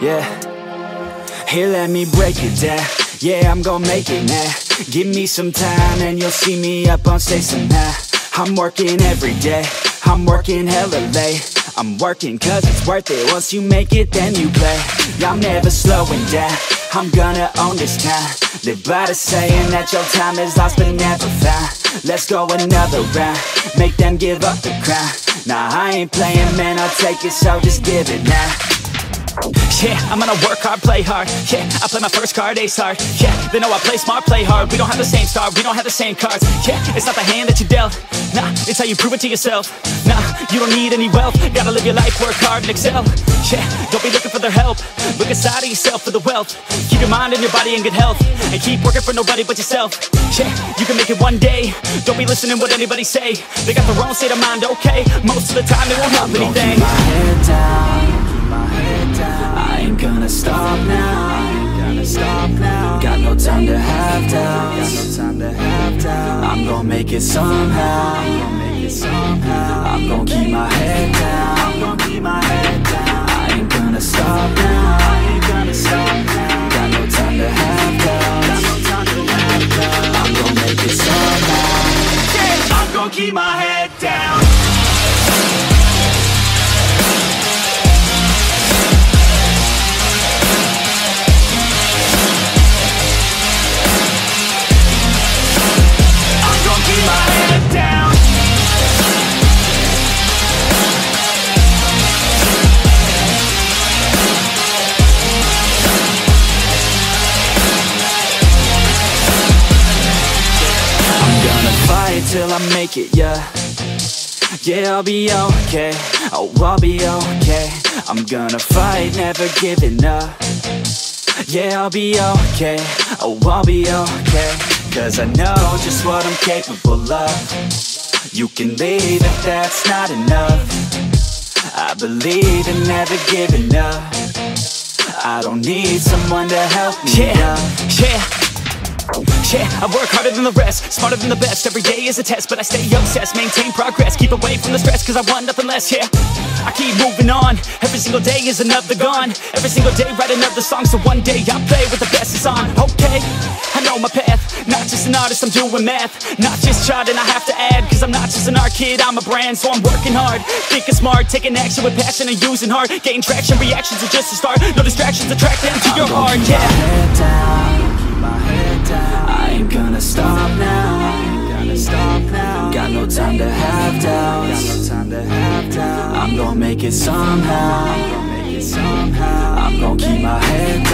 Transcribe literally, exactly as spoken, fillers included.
Yeah. Here, let me break it down. Yeah, I'm gonna make it now. Give me some time and you'll see me up on stage somehow. I'm working every day, I'm working hella late. I'm working cause it's worth it. Once you make it, then you play. I'm never slowing down, I'm gonna own this town. Live by the saying that your time is lost but never found. Let's go another round, make them give up the crown. Nah, I ain't playing, man, I'll take it, so just give it now. Yeah, I'm gonna work hard, play hard. Yeah, I play my first card, ace hard. Yeah, they know I play smart, play hard. We don't have the same star, we don't have the same cards. Yeah, it's not the hand that you dealt. Nah, it's how you prove it to yourself. Nah, you don't need any wealth. Gotta live your life, work hard and excel. Yeah, don't be looking for their help. Look inside of yourself for the wealth. Keep your mind and your body in good health. And keep working for nobody but yourself. Yeah, you can make it one day. Don't be listening what anybody say. They got their own state of mind, okay. Most of the time it won't help anything. Keep my head down. I ain't gonna stop now. I ain't gonna stop now. Got no time to have doubts. Got no time to have doubts. I'm gonna make it somehow. I'm gonna make it somehow. I'm gonna keep my head down. I'm gonna keep my head down. I ain't gonna stop now. I ain't gonna stop now. Got no time to have doubts. Got no time to have doubts. I'm gonna make it somehow. Yeah, I'm gonna keep my head down. Till I make it, yeah. Yeah, I'll be okay. Oh, I'll be okay. I'm gonna fight, never giving up. Yeah, I'll be okay. Oh, I'll be okay. Cause I know just what I'm capable of. You can leave if that's not enough. I believe in never giving up. I don't need someone to help me yeah, up. Yeah. Yeah, I work harder than the rest, smarter than the best. Every day is a test, but I stay obsessed. Maintain progress, keep away from the stress, cause I want nothing less, yeah. I keep moving on, every single day is another gone. Every single day write another song, so one day I'll play with the best is on. Okay, I know my path, not just an artist, I'm doing math. Not just charting, I have to add, cause I'm not just an art kid, I'm a brand. So I'm working hard, thinking smart, taking action with passion and using heart. Getting traction, reactions are just a start. No distractions, attract them to your heart, yeah. My head down, I ain't gonna stop now. I ain't gonna stop now. Got no time to have doubts. Got no time to have doubts. I'm gonna make it somehow. I'm gonna make it somehow. I'm gonna keep my head down.